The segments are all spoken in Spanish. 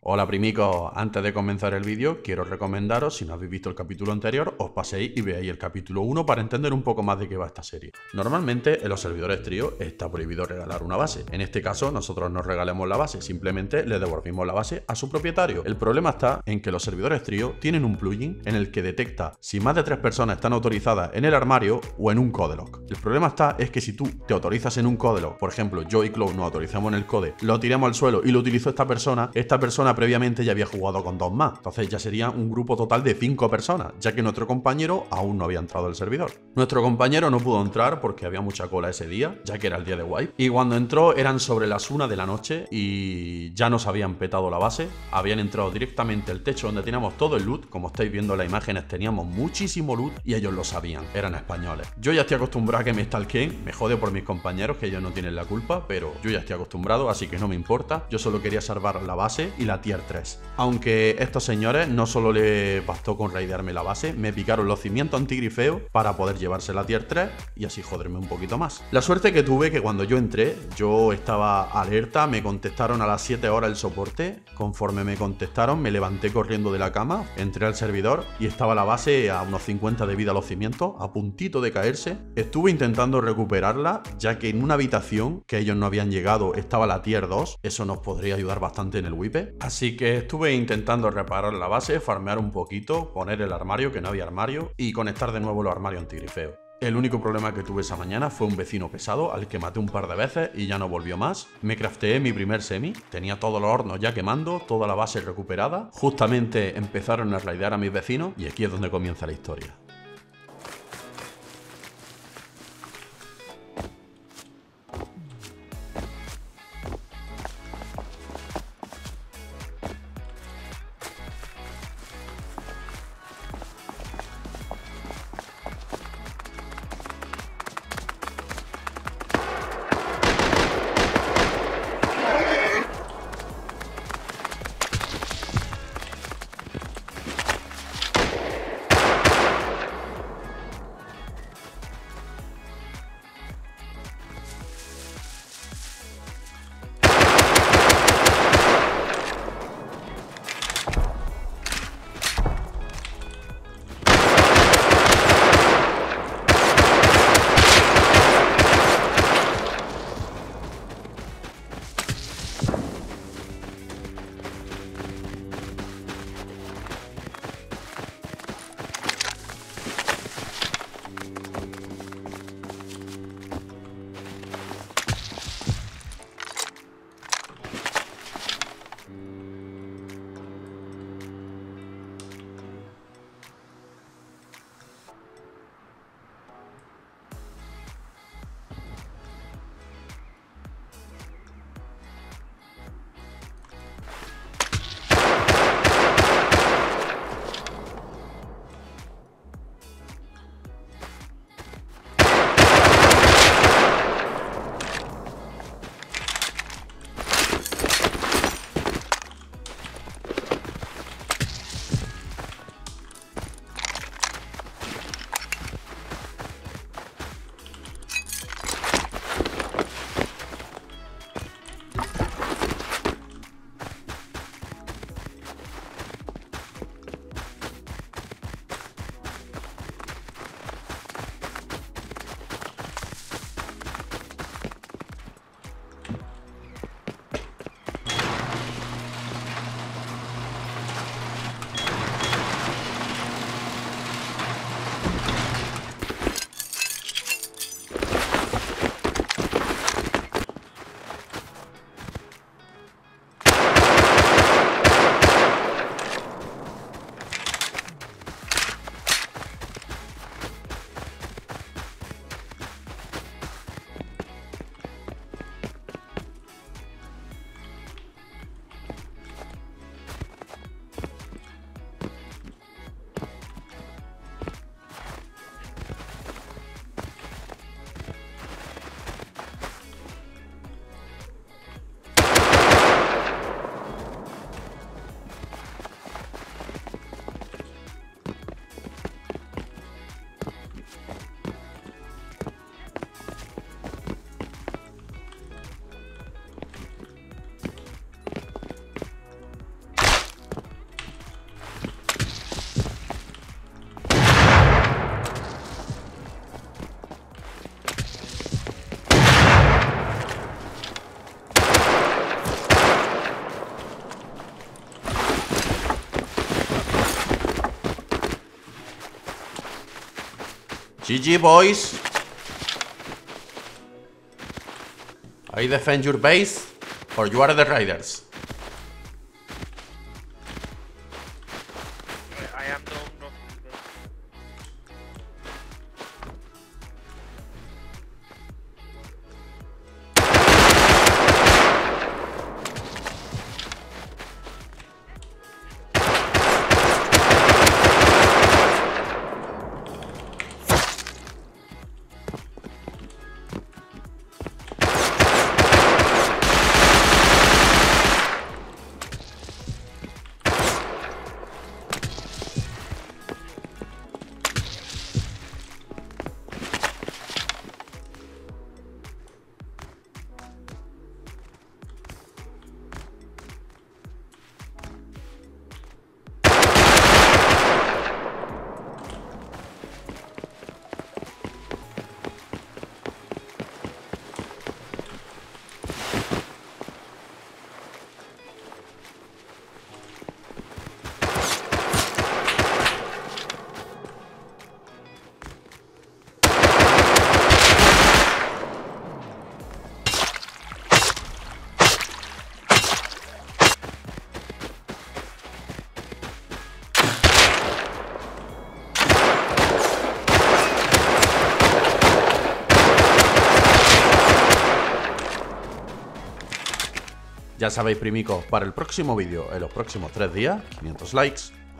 Hola primicos, antes de comenzar el vídeo quiero recomendaros, si no habéis visto el capítulo anterior, os paséis y veáis el capítulo 1 para entender un poco más de qué va esta serie. Normalmente en los servidores trío está prohibido regalar una base. En este caso nosotros no regalemos la base, simplemente le devolvimos la base a su propietario. El problema está en que los servidores trío tienen un plugin en el que detecta si más de 3 personas están autorizadas en el armario o en un codelock. El problema es que si tú te autorizas en un codelock, por ejemplo yo y Cloud nos autorizamos en el code, lo tiramos al suelo y lo utilizó esta persona previamente ya había jugado con 2 más. Entonces ya sería un grupo total de 5 personas, ya que nuestro compañero aún no había entrado al servidor. Nuestro compañero no pudo entrar porque había mucha cola ese día, ya que era el día de wipe. Y cuando entró eran sobre las 1 de la noche y ya nos habían petado la base. Habían entrado directamente al techo donde teníamos todo el loot. Como estáis viendo en las imágenes, teníamos muchísimo loot y ellos lo sabían, eran españoles. Yo ya estoy acostumbrado a que me stalkeen, me jode por mis compañeros, que ellos no tienen la culpa, pero yo ya estoy acostumbrado, así que no me importa. Yo solo quería salvar la base y la tier 3. Aunque estos señores no solo le bastó con raidearme la base, me picaron los cimientos antigrifeo para poder llevarse la tier 3 y así joderme un poquito más. La suerte que tuve que cuando yo entré, yo estaba alerta, me contestaron a las 7 horas el soporte. Conforme me contestaron, me levanté corriendo de la cama, entré al servidor y estaba la base a unos 50 de vida a los cimientos, a puntito de caerse. Estuve intentando recuperarla, ya que en una habitación que ellos no habían llegado estaba la tier 2, eso nos podría ayudar bastante en el wipe. Así que estuve intentando reparar la base, farmear un poquito, poner el armario, que no había armario, y conectar de nuevo los armarios antigrifeo. El único problema que tuve esa mañana fue un vecino pesado al que maté un par de veces y ya no volvió más. Me crafteé mi primer semi, tenía todos los hornos ya quemando, toda la base recuperada. Justamente empezaron a raidear a mis vecinos y aquí es donde comienza la historia. GG, boys. I defend your base, or you are the raiders. I am the owner of the base. Ya sabéis, primicos, para el próximo vídeo, en los próximos 3 días, 500 likes.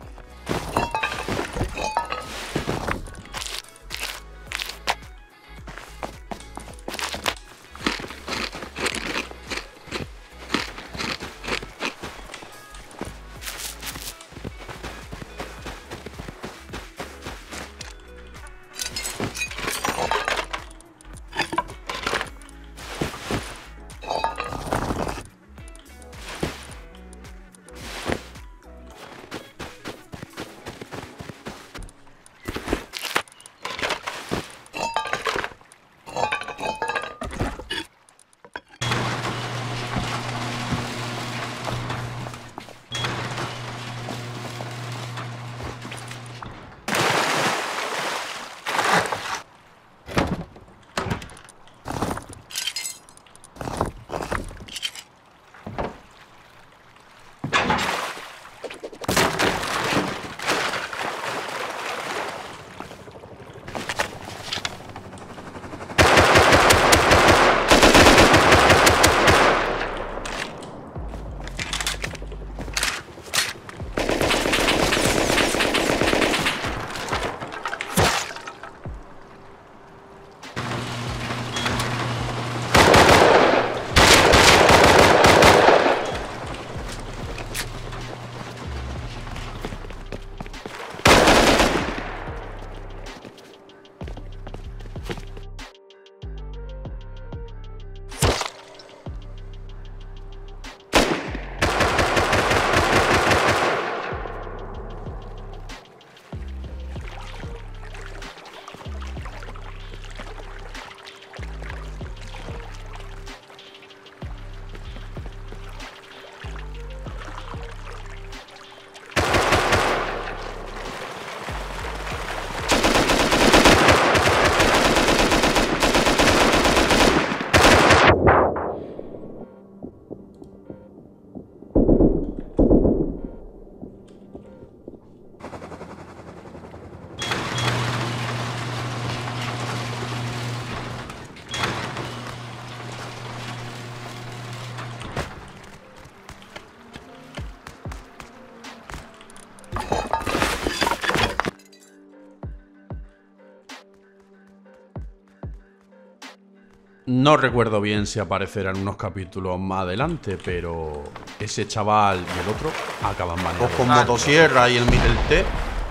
No recuerdo bien si aparecerán unos capítulos más adelante, pero ese chaval y el otro acaban baneados. Con motosierra y el T.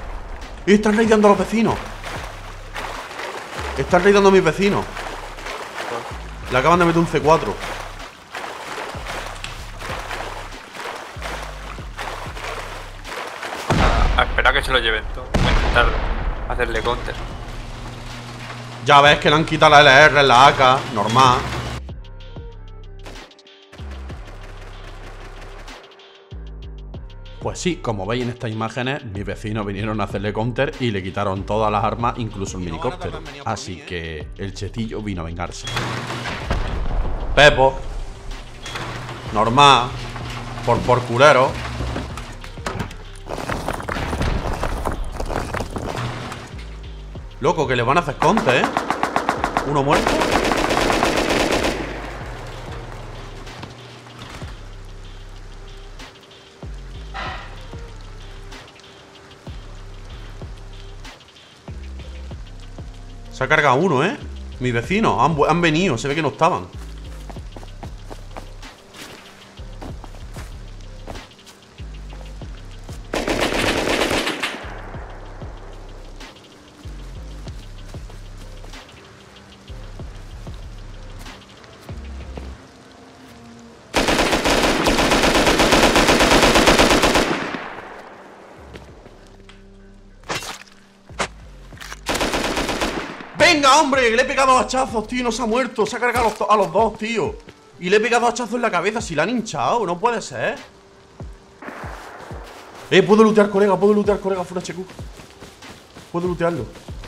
¡Y están raidando a los vecinos! Están raidando a mis vecinos. Le acaban de meter un C4. Espera que se lo lleven todo. Voy a intentar hacerle counter. Ya ves que le han quitado la LR en la AK, normal. Pues sí, como veis en estas imágenes, mis vecinos vinieron a hacerle counter y le quitaron todas las armas, incluso el minicóptero. Así que el chetillo vino a vengarse. Pepo. Normal. Por culero. Loco, que le van a hacer counter, ¿eh? Uno muerto. Se ha cargado uno, ¿eh? Mis vecinos han venido, se ve que no estaban. ¡Venga, hombre! Que le he pegado hachazos, tío, no se ha muerto. Se ha cargado a los dos, tío. Y le he pegado hachazos en la cabeza. Si la han hinchado, no puede ser. Puedo lootear, colega, fuera HQ. Puedo lootearlo.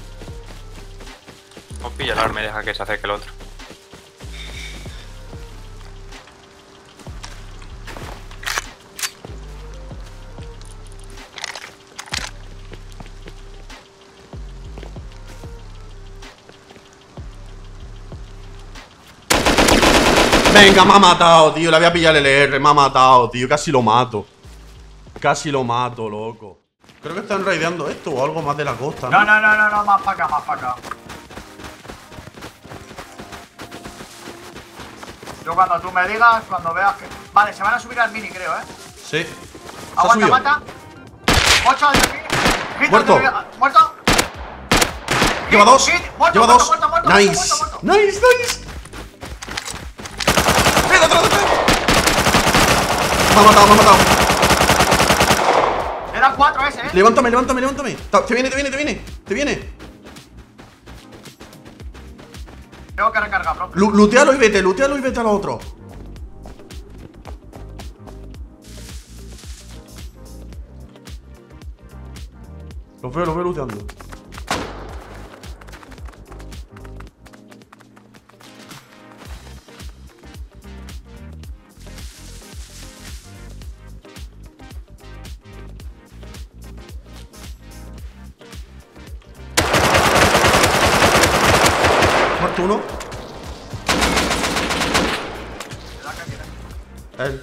No pilla el arma y deja que se acerque el otro. Venga, me ha matado, tío. Le voy a pillar el LR. Me ha matado, tío. Casi lo mato. Casi lo mato, loco. Creo que están raideando esto o algo más de la costa, ¿no? No, más para acá. Yo cuando tú me digas, cuando veas que... Vale, se van a subir al mini, creo, ¿eh? Sí. Aguanta, mata. 8 de aquí. Muerto. Muerto. Lleva dos. Lleva dos. Muerto. Nice. ¡Otro! Me ha matado. Le dan 4 ese, Levántame. Te viene. Tengo que recargar, bro. Lootealo y vete a los otros. Los veo looteando. Muerto uno. Él.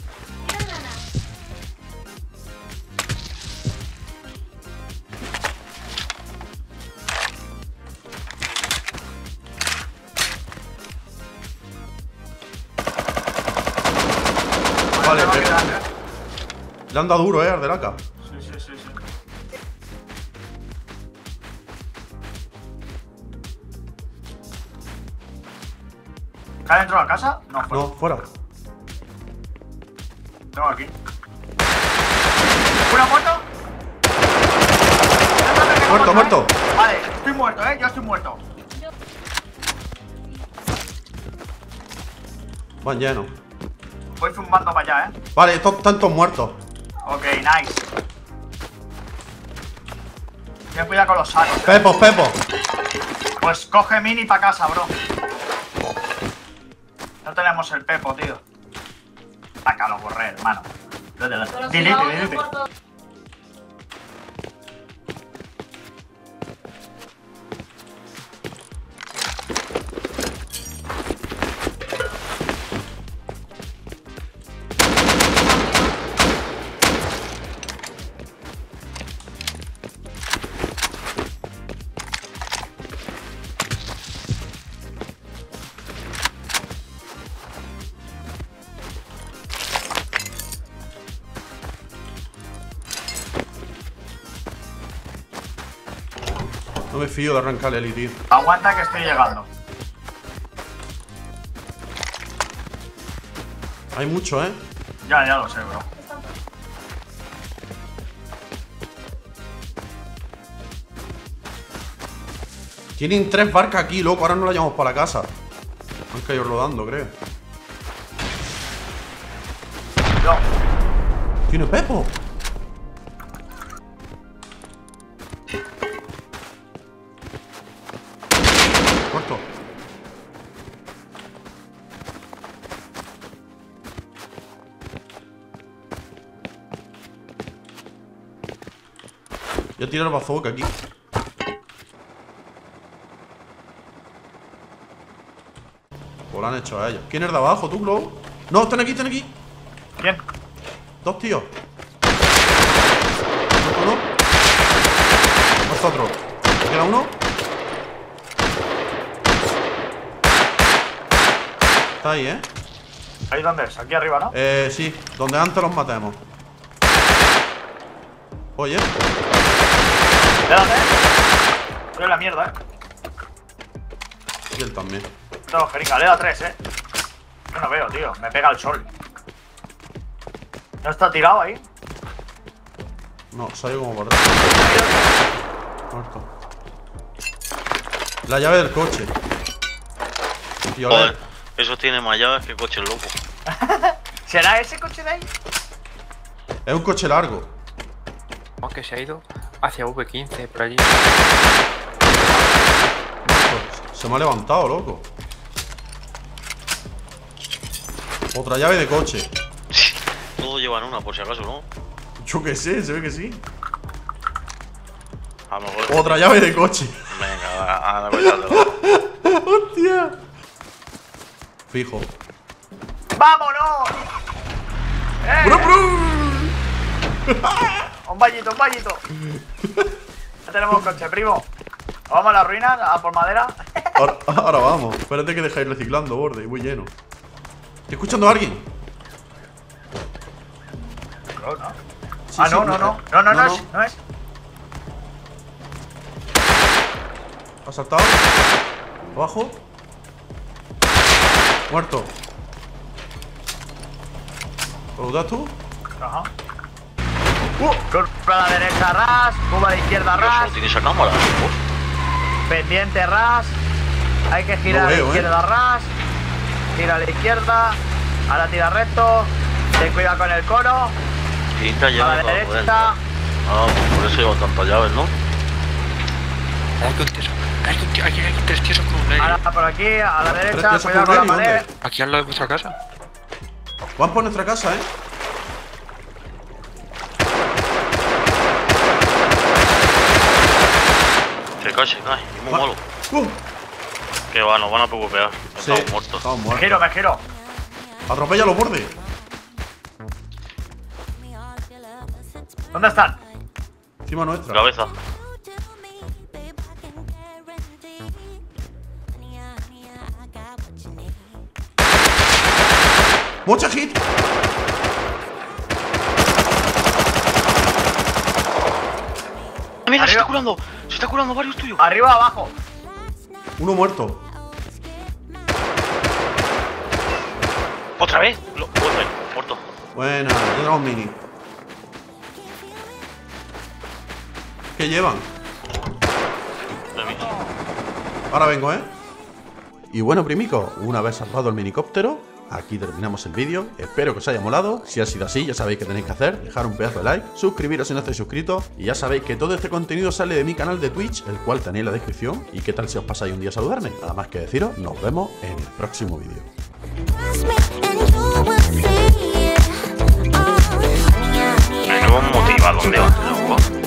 Vale, le han dado duro, Ardelaca. Sí. ¿Está dentro de la casa? No, fuera. No, fuera. Tengo aquí. ¿Una muerto? Muerto. Vale, estoy muerto, yo estoy muerto. Van lleno. Voy zumbando para allá, Vale, están todos muertos. Ok, nice. Ten cuidado con los sacos. Pepo. Pues coge mini para casa, bro. No tenemos el Pepo, tío. Acá lo borré, hermano. Delete. No me fío de arrancarle el tío. Aguanta que estoy llegando. Hay mucho, Ya lo sé, bro. Tienen 3 barcas aquí, loco. Ahora no la llevamos para la casa. Han caído rodando, creo. Yo. Tiene Pepo. Voy a tirar el bazooka aquí. Pues lo han hecho a ellos. ¿Quién es de abajo, tú, Globo? No, están aquí, están aquí. ¿Quién? Dos tíos. Uno. Otro. ¿Queda uno? Está ahí, ¿eh? ¿Ahí dónde es? Aquí arriba, ¿no? Sí, donde antes los matemos. Oye. Quédate. Estoy en la mierda, Y él también. Tengo jeringa, le da 3, Yo no veo, tío. Me pega el sol. ¿No está tirado ahí? No, salió como por atrás. Muerto. La llave del coche. Violet. Joder, eso tiene más llaves que coche loco. ¿Será ese coche de ahí? Es un coche largo. Aunque se ha ido hacia V15 por allí. Se me ha levantado, loco. Otra llave de coche. Todos llevan una, por si acaso, ¿no? Yo qué sé, se ve que sí. A lo mejor. Otra llave de coche. Venga, a cuéntatelo. ¡Hostia! Fijo. ¡Vámonos! ¡Brum, brum! Un vallito, un vallito. Ya tenemos coche, primo. ¿Vamos a la ruina? ¿A por madera? Ahora vamos. Espérate que dejáis reciclando, borde. Muy lleno. Estoy escuchando a alguien. No, no. Sí, Ah, sí, no, no, no. No, no, no es. No es. ¿Ha saltado? Abajo. Muerto. ¿Lo das tú? Ajá. Curva a la derecha, ras. Curva a la izquierda, Pero ras. eso tiene esa cámara, ¿no? Pendiente, ras. Hay que girar No veo, a la izquierda, ras. Gira a la izquierda. Ahora tira recto. Ten cuidado con el cono. Quinta A llave la para poder derecha. entrar. Ah, pues por eso llevan tantas llaves, ¿no? Hay que un teso. Hay tres tíos con un Ahora medio. por aquí, a la derecha. tíos Cuidado con con la un pared. ¿dónde? Aquí al lado de vuestra casa. Van por nuestra casa, ¿eh? Se cae, es muy Va. malo. Que va, nos van a pegar. Sí, Estamos muertos. estamos Me muertos. giro, me giro. Atropéllalo, borde. ¿Dónde están? Encima nuestra. Cabeza. ¡Mucha hit! Mira, se Arriba. está curando. Se está curando varios tuyos. Arriba, abajo. Uno muerto. ¿Otra vez? Vuelve, muerto. Buena, ya tenemos mini. ¿Qué llevan? De mí. Ahora vengo, ¿eh? Y bueno, primicos, una vez salvado el minicóptero, aquí terminamos el vídeo. Espero que os haya molado. Si ha sido así, ya sabéis qué tenéis que hacer. Dejar un pedazo de like, suscribiros si no estáis suscritos. Y ya sabéis que todo este contenido sale de mi canal de Twitch, el cual tenéis en la descripción. ¿Y qué tal si os pasáis un día a saludarme? Nada más que deciros, nos vemos en el próximo vídeo. Me hemos motivado, ¿dónde vas, loco?